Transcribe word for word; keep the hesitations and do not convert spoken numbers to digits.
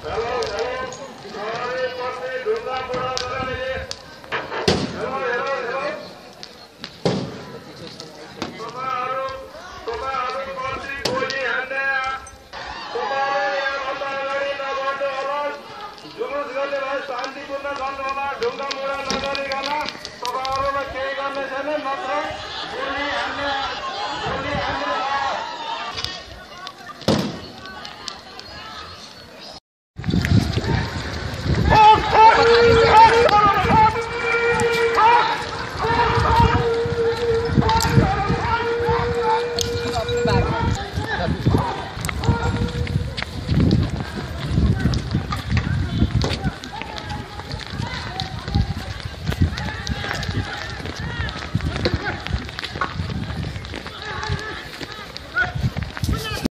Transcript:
शान्तिपूर्ण गर्नुहोला ढुङ्गा मुढा नगरिकन तपाईहरुलाई केही गर्ने छैन नत्र गोली हान्ने